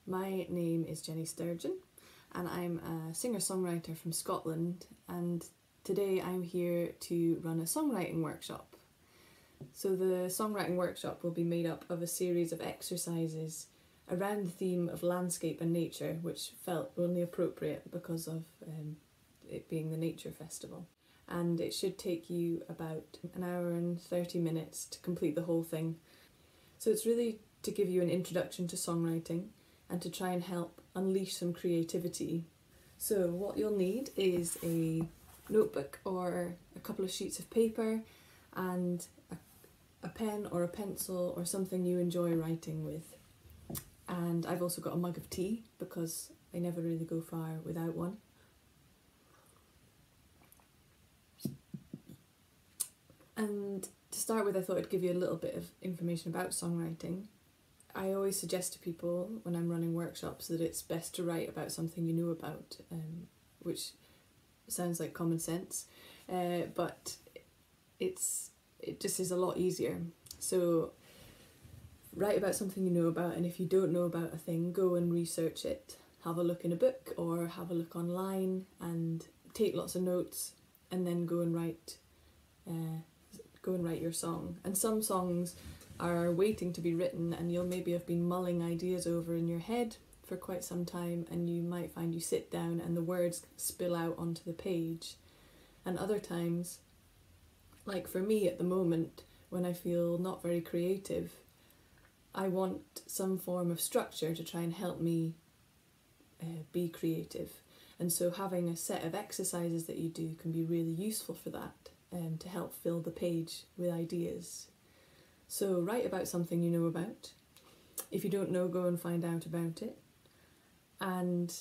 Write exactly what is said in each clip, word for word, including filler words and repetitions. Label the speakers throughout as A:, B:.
A: My name is Jenny Sturgeon and I'm a singer-songwriter from Scotland, and today I'm here to run a songwriting workshop. So the songwriting workshop will be made up of a series of exercises around the theme of landscape and nature, which felt only appropriate because of um, it being the Nature Festival. And it should take you about an hour and thirty minutes to complete the whole thing. So it's really to give you an introduction to songwriting and to try and help unleash some creativity. So what you'll need is a notebook or a couple of sheets of paper and a, a pen or a pencil or something you enjoy writing with. And I've also got a mug of tea because I never really go far without one. And to start with, I thought I'd give you a little bit of information about songwriting. I always suggest to people when I'm running workshops that it's best to write about something you know about, um, which sounds like common sense, uh, but it's it just is a lot easier. So write about something you know about, and if you don't know about a thing, go and research it. Have a look in a book or have a look online and take lots of notes, and then go and write uh, go and write your song. And some songs are waiting to be written and you'll maybe have been mulling ideas over in your head for quite some time, and you might find you sit down and the words spill out onto the page. And other times, like for me at the moment, when I feel not very creative, I want some form of structure to try and help me uh, be creative. And so having a set of exercises that you do can be really useful for that, um, to help fill the page with ideas. So write about something you know about. If you don't know, go and find out about it. And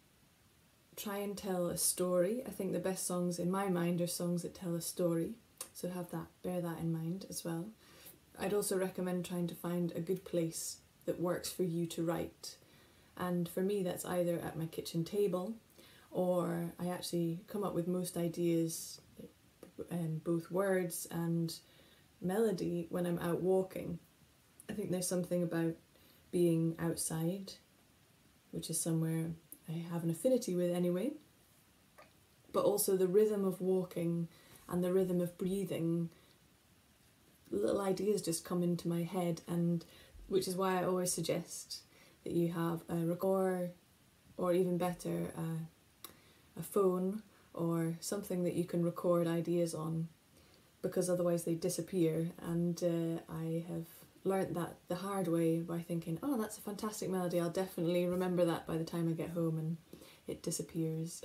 A: try and tell a story. I think the best songs in my mind are songs that tell a story. So have that, bear that in mind as well. I'd also recommend trying to find a good place that works for you to write. And for me, that's either at my kitchen table, or I actually come up with most ideas, um, both words and melody, when I'm out walking. I think there's something about being outside, which is somewhere I have an affinity with anyway, but also the rhythm of walking and the rhythm of breathing. Little ideas just come into my head, and which is why I always suggest that you have a recorder, or even better, a, a phone or something that you can record ideas on, because otherwise they disappear. And uh, I have learnt that the hard way by thinking, oh, that's a fantastic melody, I'll definitely remember that by the time I get home, and it disappears.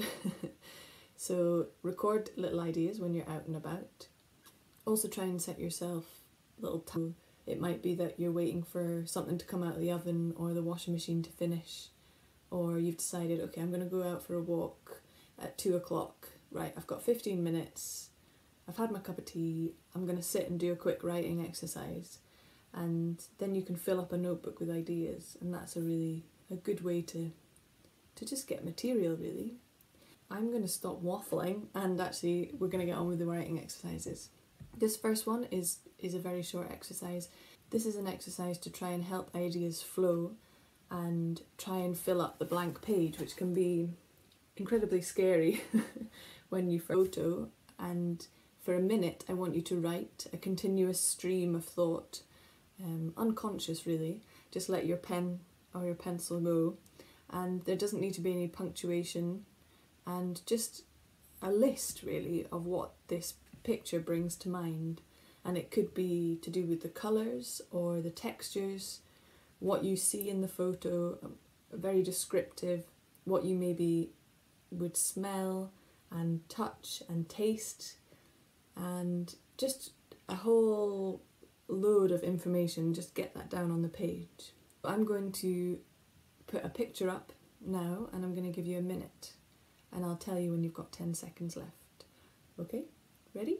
A: So record little ideas when you're out and about. Also try and set yourself little time. It might be that you're waiting for something to come out of the oven or the washing machine to finish, or you've decided, okay, I'm going to go out for a walk at two o'clock. Right, I've got fifteen minutes, I've had my cup of tea, I'm going to sit and do a quick writing exercise. And then you can fill up a notebook with ideas, and that's a really a good way to, to just get material, really. I'm going to stop waffling and actually we're going to get on with the writing exercises. This first one is, is a very short exercise. This is an exercise to try and help ideas flow and try and fill up the blank page, which can be incredibly scary when you photo. And for a minute I want you to write a continuous stream of thought, um, unconscious really. Just let your pen or your pencil go, and there doesn't need to be any punctuation, and just a list really of what this picture brings to mind. And it could be to do with the colours or the textures, what you see in the photo, very descriptive, what you maybe would smell and touch and taste, and just a whole load of information. Just get that down on the page. I'm going to put a picture up now, and I'm going to give you a minute, and I'll tell you when you've got ten seconds left. Okay, ready?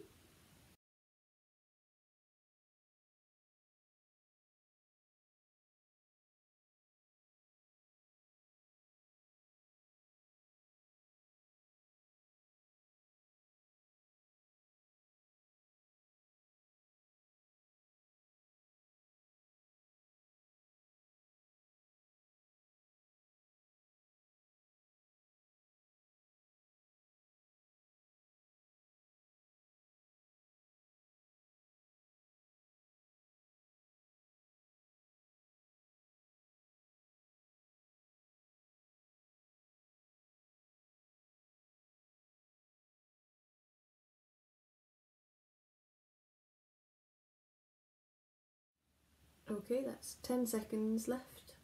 A: Okay, that's ten seconds left.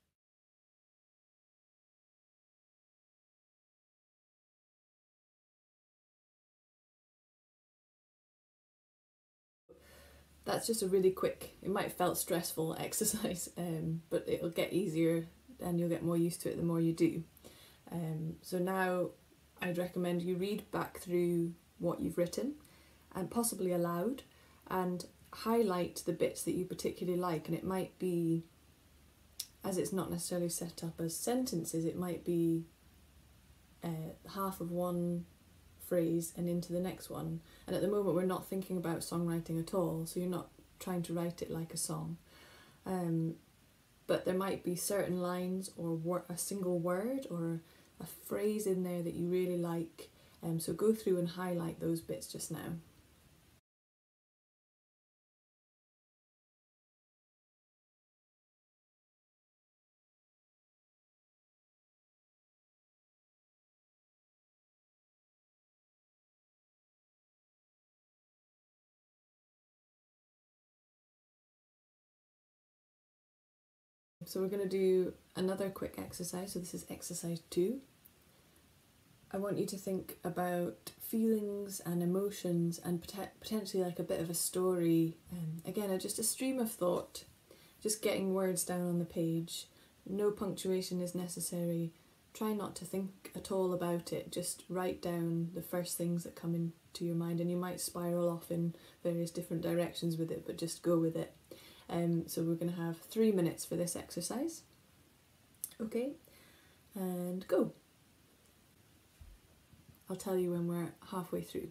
A: That's just a really quick, it might have felt stressful exercise, um, but it'll get easier and you'll get more used to it the more you do. Um, so now I'd recommend you read back through what you've written, and possibly aloud, and highlight the bits that you particularly like. And it might be, as it's not necessarily set up as sentences, it might be uh, half of one phrase and into the next one. And at the moment we're not thinking about songwriting at all, so you're not trying to write it like a song. Um, but there might be certain lines or wor- a single word or a phrase in there that you really like. Um, so go through and highlight those bits just now. So we're going to do another quick exercise. So this is exercise two. I want you to think about feelings and emotions and pot- potentially like a bit of a story. Um, again, just a stream of thought, just getting words down on the page. No punctuation is necessary. Try not to think at all about it. Just write down the first things that come into your mind, and you might spiral off in various different directions with it, but just go with it. Um, so we're going to have three minutes for this exercise. Okay, and go. I'll tell you when we're halfway through.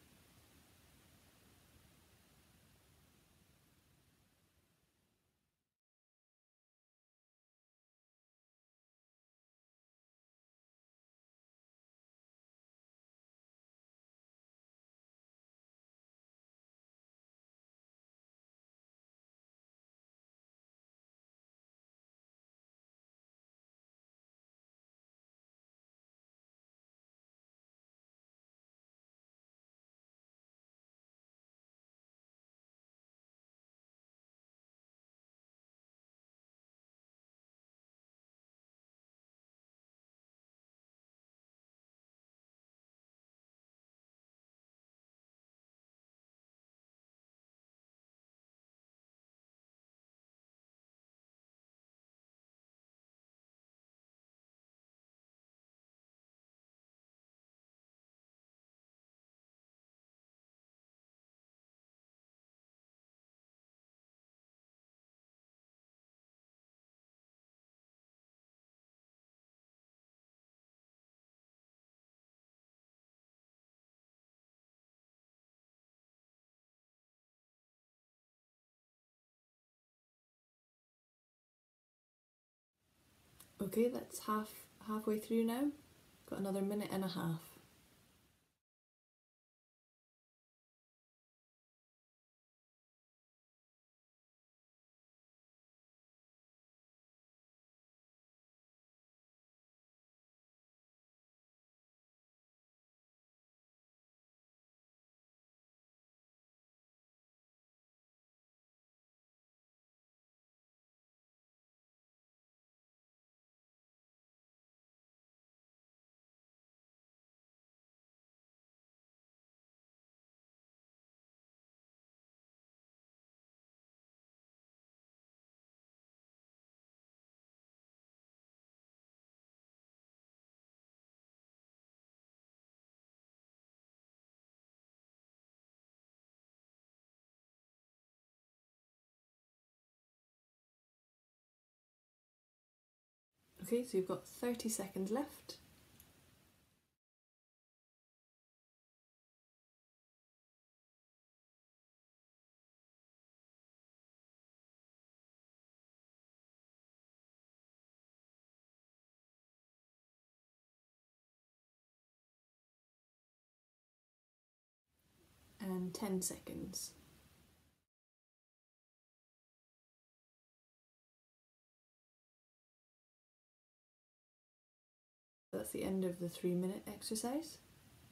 A: Okay, that's half halfway through now. Got another minute and a half. Okay, so you've got thirty seconds left. And ten seconds. That's the end of the three minute exercise.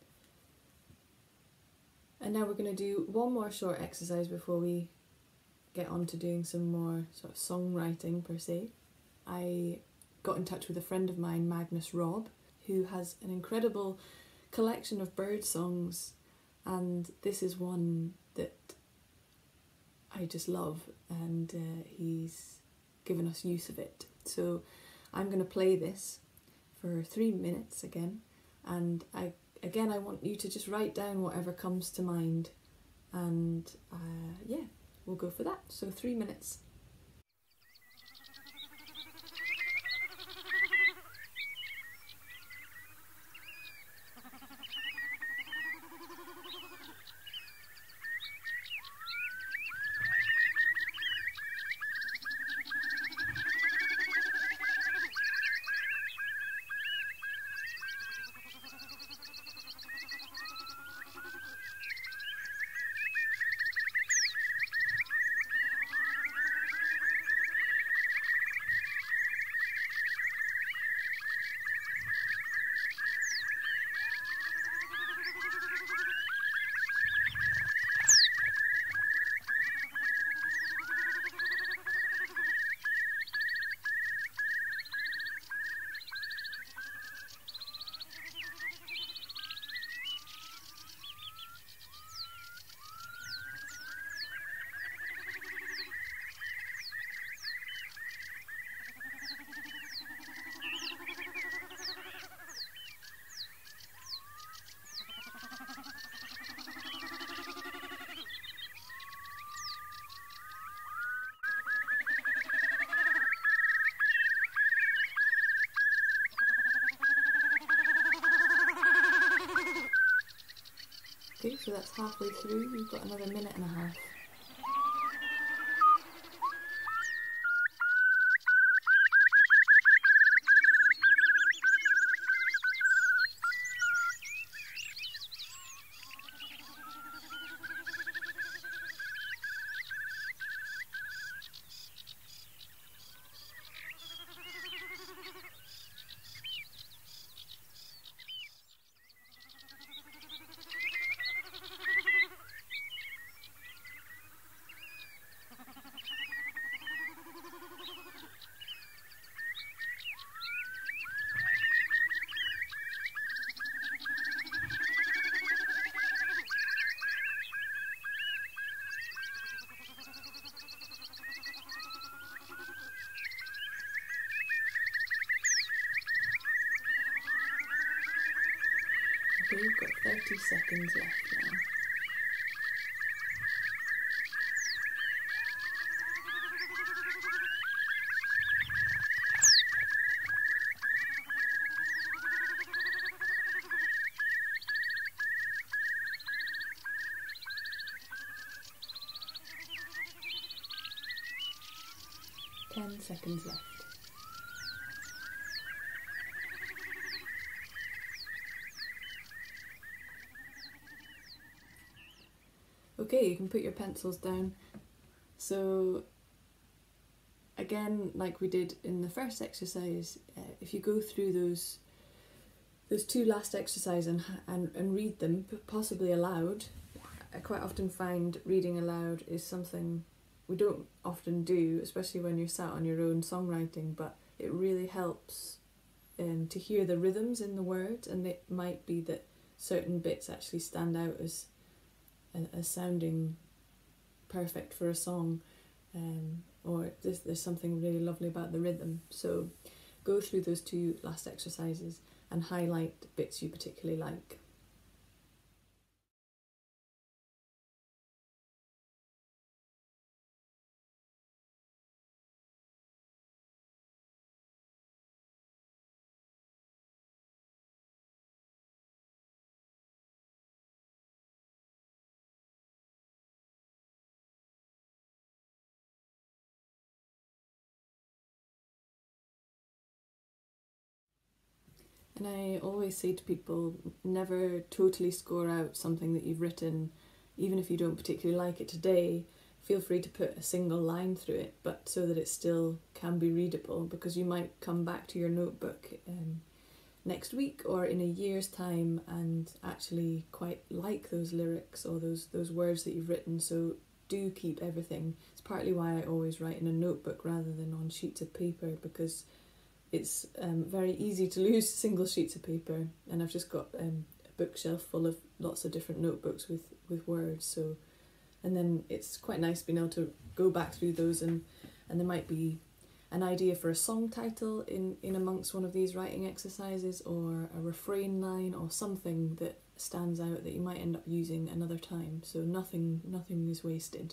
A: And now we're going to do one more short exercise before we get on to doing some more sort of songwriting per se, I got in touch with a friend of mine, Magnus Robb, who has an incredible collection of bird songs, and this is one that I just love, and uh, he's given us use of it. So I'm going to play this for three minutes again, and I again I want you to just write down whatever comes to mind, and uh, yeah, we'll go for that. So three minutes. Okay, so that's halfway through, we've got another minute and a half. Okay, we've got thirty seconds left now. Ten seconds left. Okay, you can put your pencils down. So again, like we did in the first exercise, uh, if you go through those those two last exercises and, and, and read them, possibly aloud, I quite often find reading aloud is something we don't often do, especially when you're sat on your own songwriting, but it really helps um, to hear the rhythms in the words, and it might be that certain bits actually stand out as as sounding perfect for a song, um, or there's, there's something really lovely about the rhythm. So go through those two last exercises and highlight bits you particularly like. And I always say to people, never totally score out something that you've written, even if you don't particularly like it today. Feel free to put a single line through it, but so that it still can be readable, because you might come back to your notebook um, next week or in a year's time and actually quite like those lyrics or those, those words that you've written. So do keep everything. It's partly why I always write in a notebook rather than on sheets of paper, because it's um, very easy to lose single sheets of paper, and I've just got um, a bookshelf full of lots of different notebooks with, with words, so and then it's quite nice being able to go back through those, and, and there might be an idea for a song title in, in amongst one of these writing exercises, or a refrain line or something that stands out that you might end up using another time, so nothing nothing is wasted.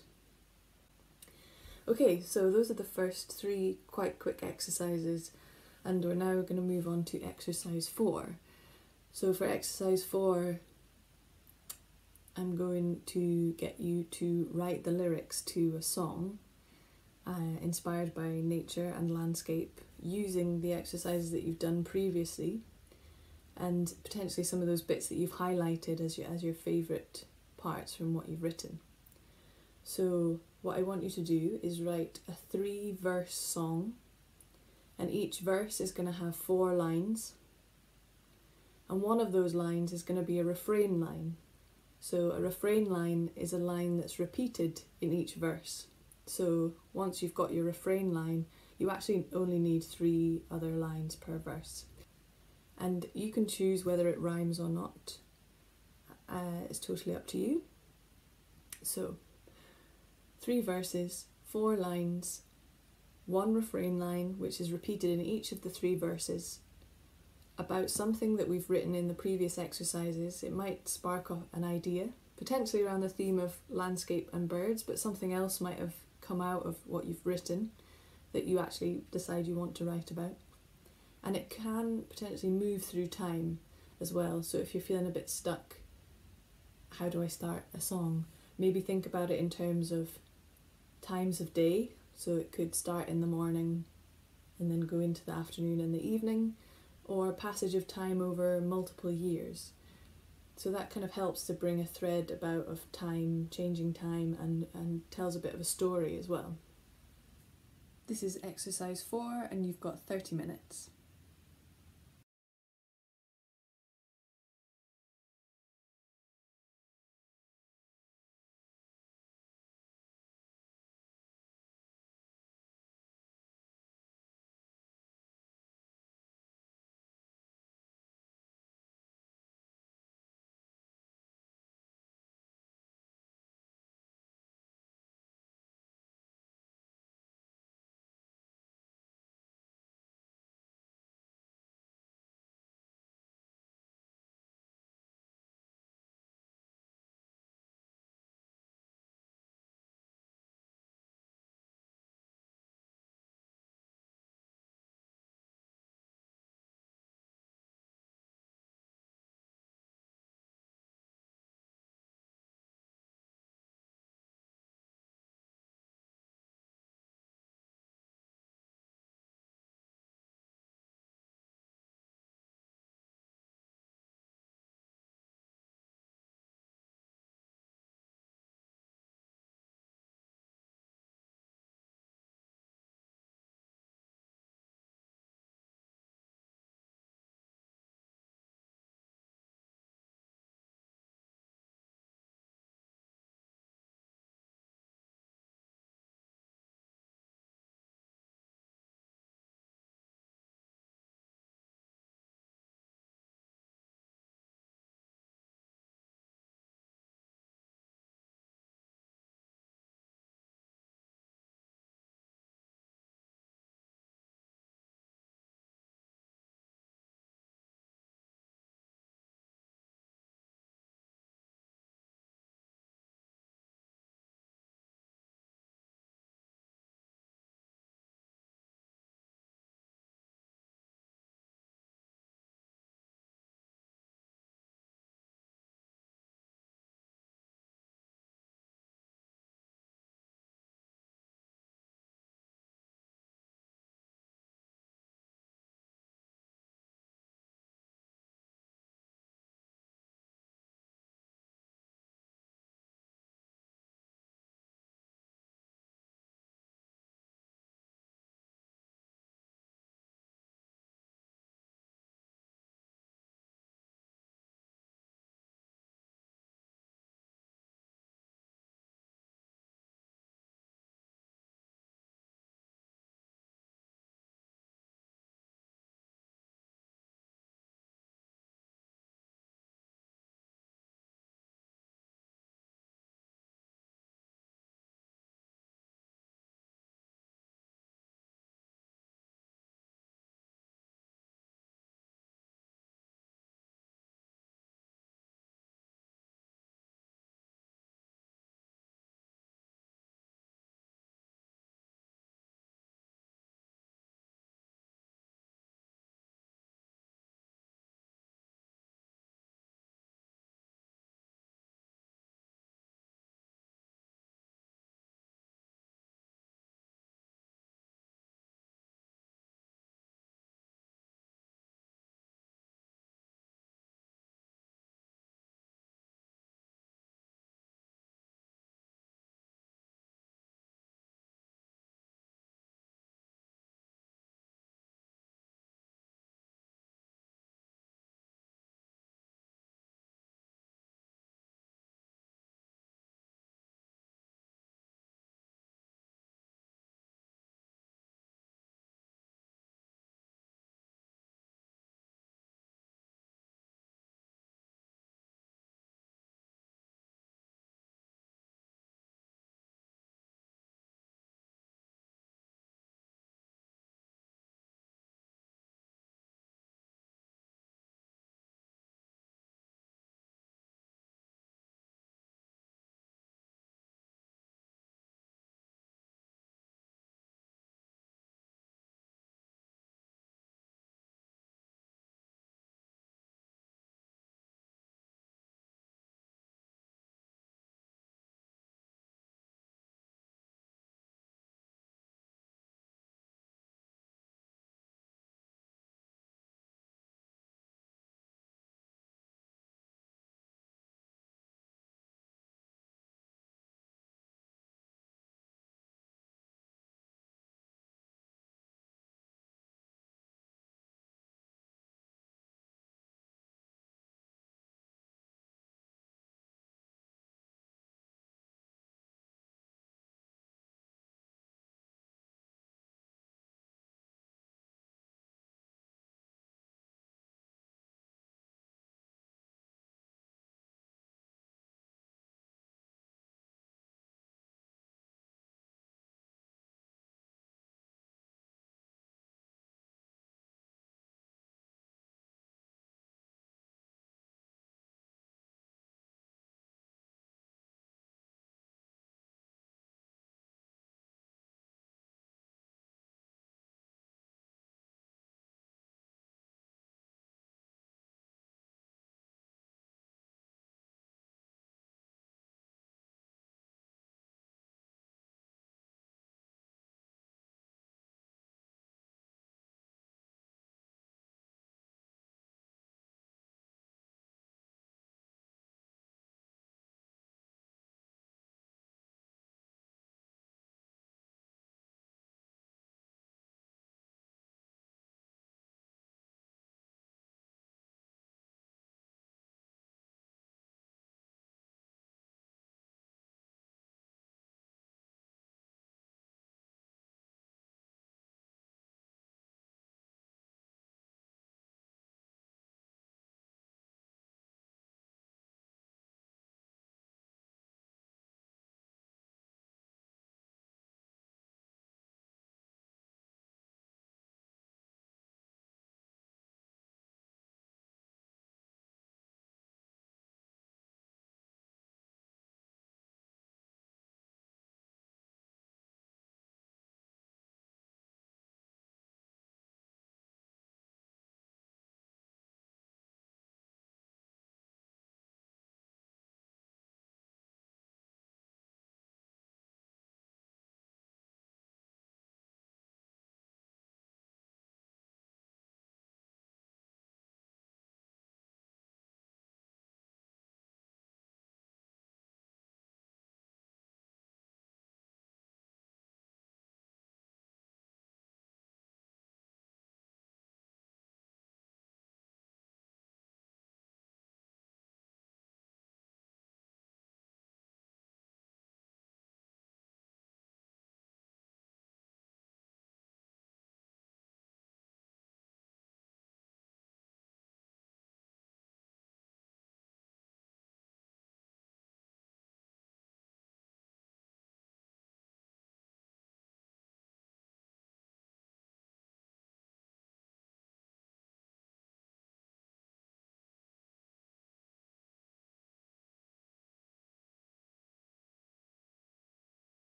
A: Okay, so those are the first three quite quick exercises, and we're now going to move on to exercise four. So for exercise four, I'm going to get you to write the lyrics to a song uh, inspired by nature and landscape, using the exercises that you've done previously, and potentially some of those bits that you've highlighted as your, as your favourite parts from what you've written. So what I want you to do is write a three verse song, and each verse is going to have four lines, and one of those lines is going to be a refrain line. So a refrain line is a line that's repeated in each verse. So once you've got your refrain line, you actually only need three other lines per verse. And you can choose whether it rhymes or not. Uh, it's totally up to you. So, three verses, four lines, one refrain line which is repeated in each of the three verses, about something that we've written in the previous exercises. It might spark off an idea, potentially around the theme of landscape and birds, but something else might have come out of what you've written that you actually decide you want to write about. And it can potentially move through time as well. So if you're feeling a bit stuck, how do I start a song? Maybe think about it in terms of times of day. So it could start in the morning and then go into the afternoon and the evening, or passage of time over multiple years. So that kind of helps to bring a thread about of time, changing time, and, and tells a bit of a story as well. This is exercise four, and you've got thirty minutes.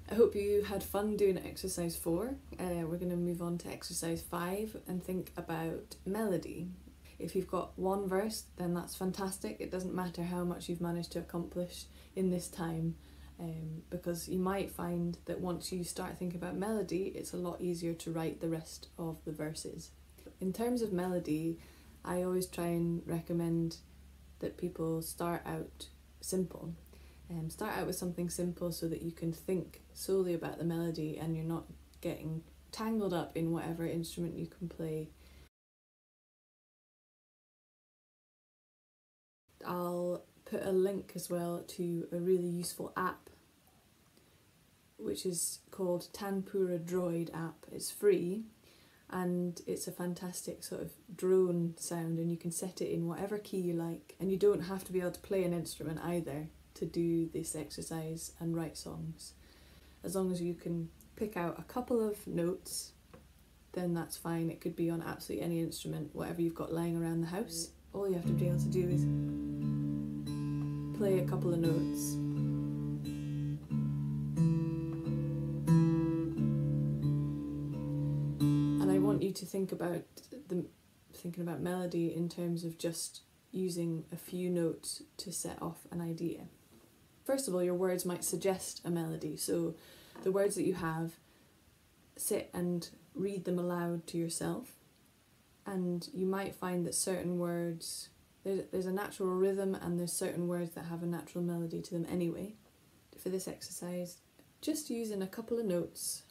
A: I hope you had fun doing exercise four. Uh, we're going to move on to exercise five and think about melody. If you've got one verse, then that's fantastic. It doesn't matter how much you've managed to accomplish in this time, um, because you might find that once you start thinking about melody, it's a lot easier to write the rest of the verses. In terms of melody, I always try and recommend that people start out simple. Um, start out with something simple so that you can think solely about the melody and you're not getting tangled up in whatever instrument you can play. I'll put a link as well to a really useful app which is called Tanpura Droid app. It's free and it's a fantastic sort of drone sound, and you can set it in whatever key you like, and you don't have to be able to play an instrument either to do this exercise and write songs. As long as you can pick out a couple of notes, then that's fine. It could be on absolutely any instrument, whatever you've got lying around the house. All you have to be able to do is play a couple of notes. And I want you to think about the thinking about melody in terms of just using a few notes to set off an idea. First of all, your words might suggest a melody, so the words that you have, sit and read them aloud to yourself, and you might find that certain words, there's, there's a natural rhythm and there's certain words that have a natural melody to them anyway. For this exercise, just using a couple of notes.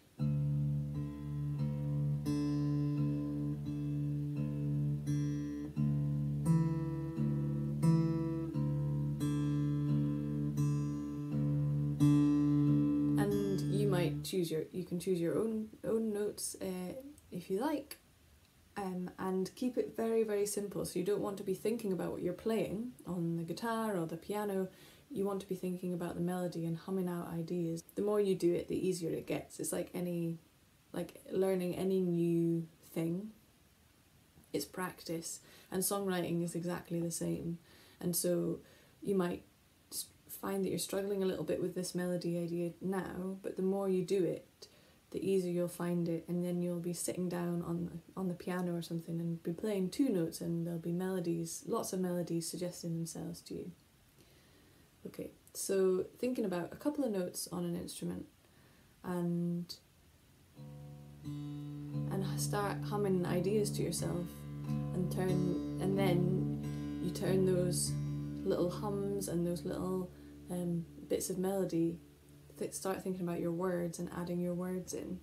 A: Choose your, you can choose your own own notes uh, if you like, um, and keep it very very simple. So you don't want to be thinking about what you're playing on the guitar or the piano. You want to be thinking about the melody and humming out ideas. The more you do it, the easier it gets. It's like any, like learning any new thing. It's practice, and songwriting is exactly the same. And so you might find that you're struggling a little bit with this melody idea now, but the more you do it, the easier you'll find it, and then you'll be sitting down on on the piano or something and be playing two notes, and there'll be melodies, lots of melodies suggesting themselves to you. Okay, so thinking about a couple of notes on an instrument, and and start humming ideas to yourself, and turn and then you turn those little hums and those little Um, bits of melody, th- start thinking about your words and adding your words in.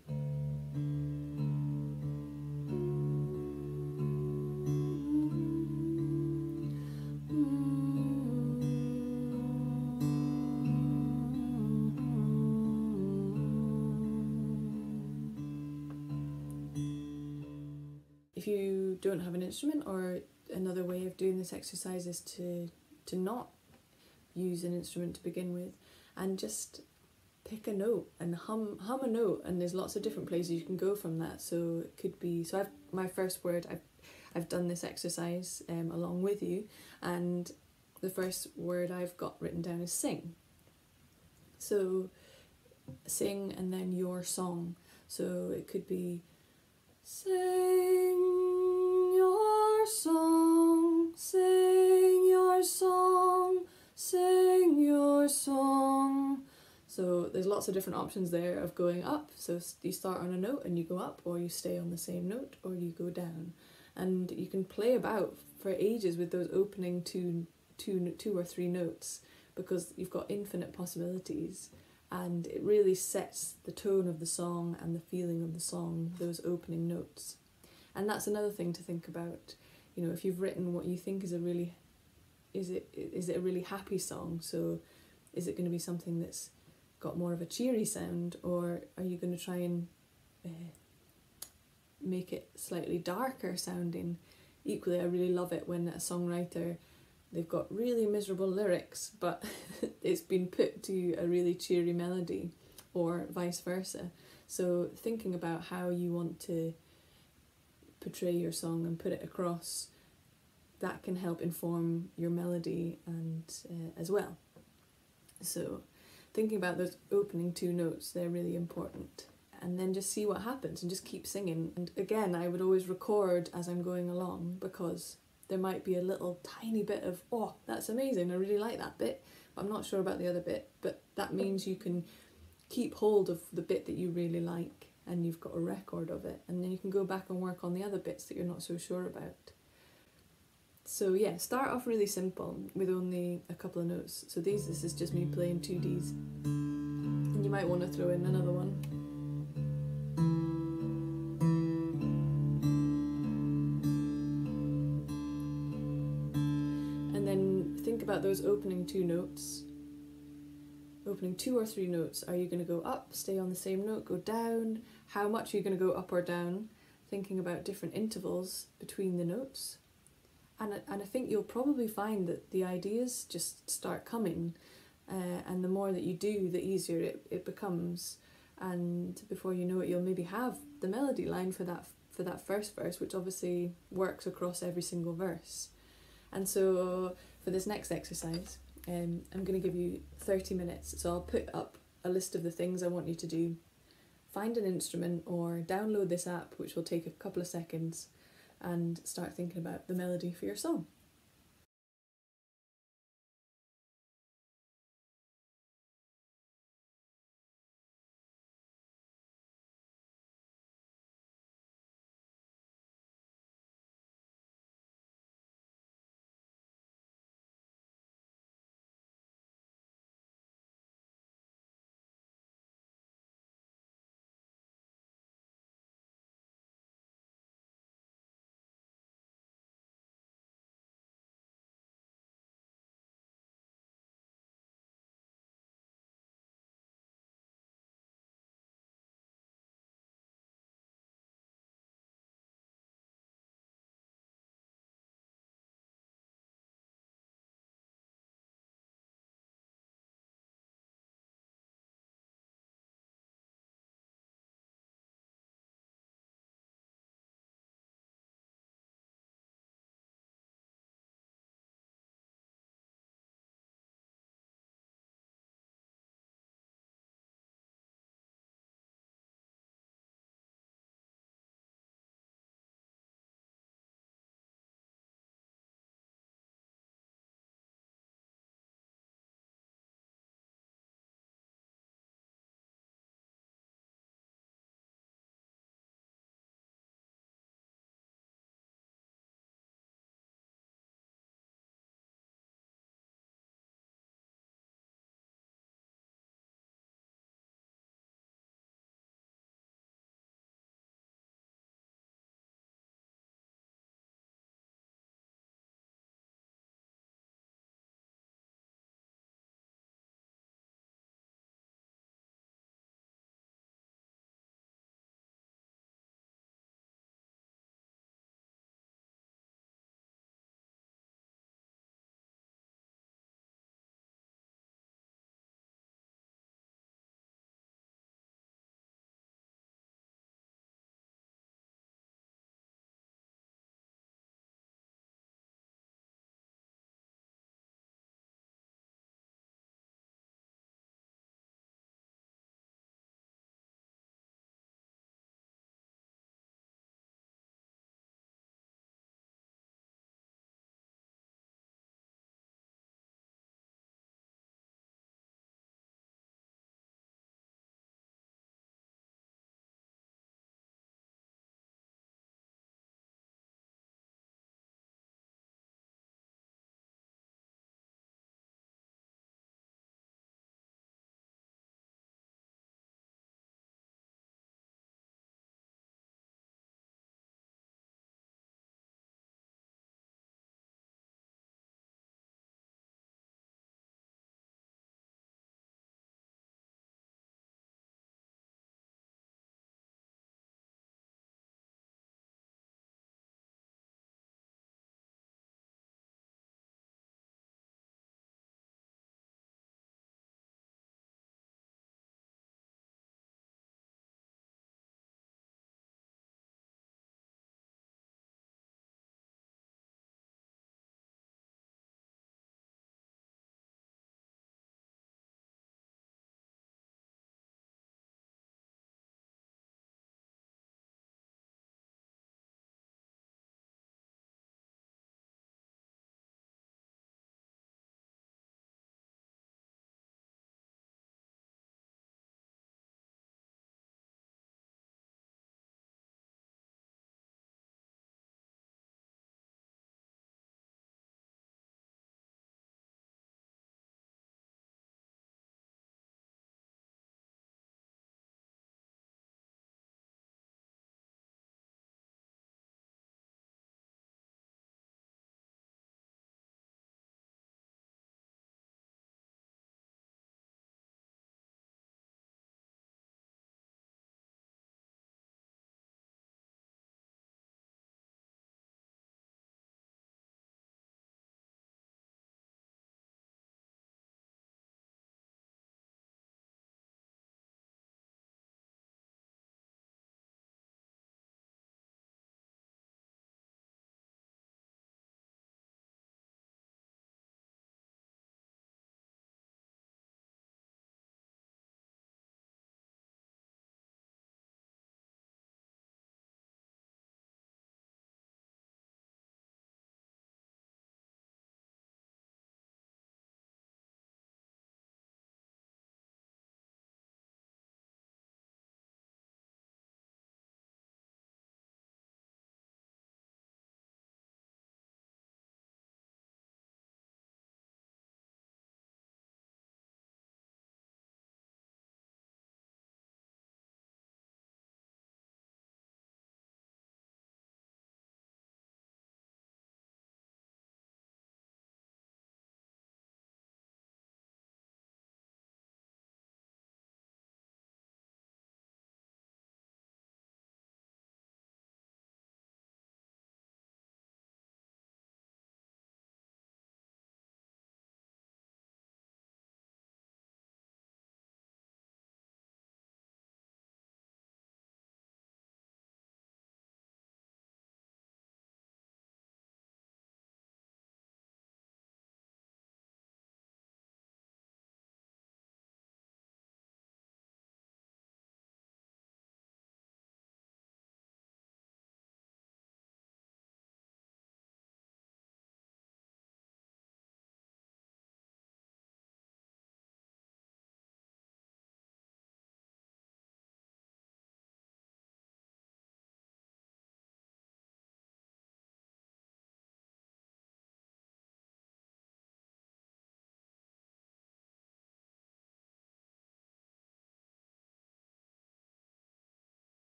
A: If you don't have an instrument, or another way of doing this exercise is to to not use an instrument to begin with, and just pick a note and hum hum a note, and there's lots of different places you can go from that. So it could be, so I've my first word, I've, I've done this exercise um, along with you, and the first word I've got written down is sing. So sing and then your song. So it could be sing your song, sing your song, sing your song. So there's lots of different options there of going up. So you start on a note and you go up, or you stay on the same note, or you go down. And you can play about for ages with those opening two, two, two or three notes, because you've got infinite possibilities, and it really sets the tone of the song and the feeling of the song, those opening notes. And that's another thing to think about. You know, if you've written what you think is a really Is it is it a really happy song? So is it going to be something that's got more of a cheery sound, or are you going to try and uh, make it slightly darker sounding? Equally, I really love it when a songwriter, they've got really miserable lyrics, but it's been put to a really cheery melody, or vice versa. So thinking about how you want to portray your song and put it across, that can help inform your melody and uh, as well. So thinking about those opening two notes, they're really important. And then just see what happens and just keep singing. And again, I would always record as I'm going along, because there might be a little tiny bit of, oh, that's amazing, I really like that bit, but I'm not sure about the other bit. But that means you can keep hold of the bit that you really like, and you've got a record of it, and then you can go back and work on the other bits that you're not so sure about. So yeah, start off really simple with only a couple of notes. So these, this is just me playing two Ds, and you might want to throw in another one. And then think about those opening two notes. Opening two or three notes. Are you going to go up, stay on the same note, go down? How much are you going to go up or down? Thinking about different intervals between the notes. And I, and I think you'll probably find that the ideas just start coming, uh, and the more that you do, the easier it, it becomes. And before you know it, you'll maybe have the melody line for that for that first verse, which obviously works across every single verse. And so for this next exercise, um, I'm going to give you thirty minutes. So I'll put up a list of the things I want you to do. Find an instrument or download this app, which will take a couple of seconds, and start thinking about the melody for your song.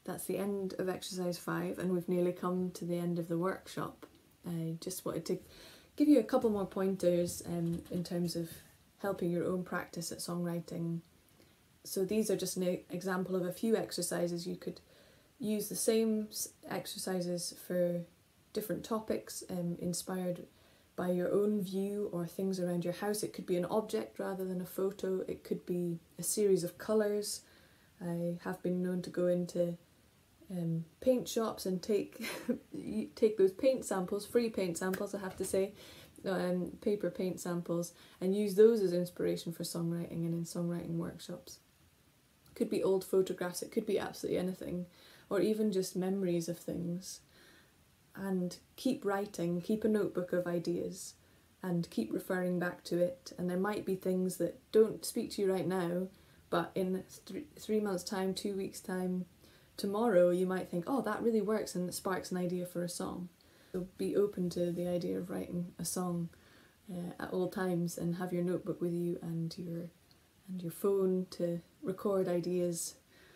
A: that's the end of exercise five, and we've nearly come to the end of the workshop. I just wanted to give you a couple more pointers um, in terms of helping your own practice at songwriting. So these are just an example of a few exercises. You could use the same exercises for different topics, um, inspired by your own view or things around your house. It could be an object rather than a photo. It could be a series of colours. I have been known to go into um, paint shops and take take those paint samples, free paint samples I have to say, um, paper paint samples, and use those as inspiration for songwriting and in songwriting workshops. It could be old photographs, it could be absolutely anything, or even just memories of things. And keep writing, keep a notebook of ideas and keep referring back to it. And there might be things that don't speak to you right now, but in th- three months' time, two weeks' time, tomorrow you might think, oh, that really works, and it sparks an idea for a song. So be open to the idea of writing a song uh, at all times, and have your notebook with you and your and your phone to record ideas.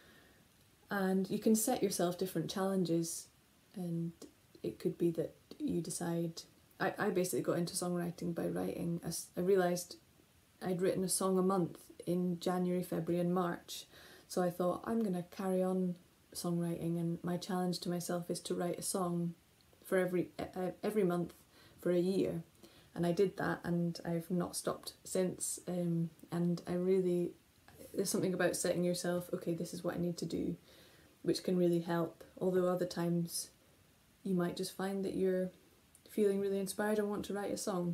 A: And you can set yourself different challenges, and it could be that you decide... I, I basically got into songwriting by writing. A, I realised I'd written a song a month in January, February and March. So I thought, I'm going to carry on songwriting, and my challenge to myself is to write a song for every uh, every month for a year. And I did that, and I've not stopped since. Um, and I really... There's something about setting yourself, okay, this is what I need to do, which can really help. Although other times you might just find that you're feeling really inspired and want to write a song.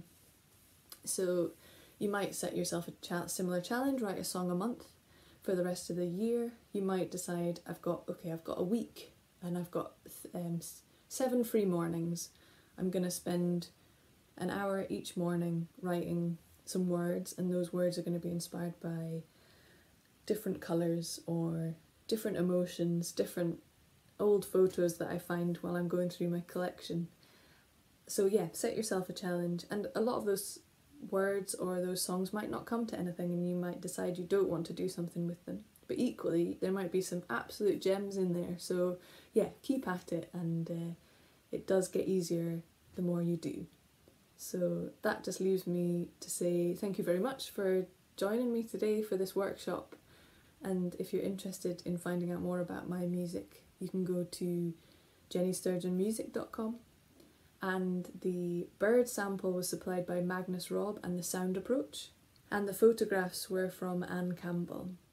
A: So you might set yourself a cha- similar challenge, write a song a month for the rest of the year. You might decide, I've got, okay, I've got a week and I've got um, seven free mornings. I'm going to spend an hour each morning writing some words, and those words are going to be inspired by different colours or different emotions, different old photos that I find while I'm going through my collection. So yeah, set yourself a challenge, and a lot of those words or those songs might not come to anything, and you might decide you don't want to do something with them. But equally, there might be some absolute gems in there. So yeah, keep at it, and uh, it does get easier the more you do. So that just leaves me to say thank you very much for joining me today for this workshop. And if you're interested in finding out more about my music, you can go to jenny sturgeon music dot com. And the bird sample was supplied by Magnus Robb and the Sound Approach. And the photographs were from Anne Campbell.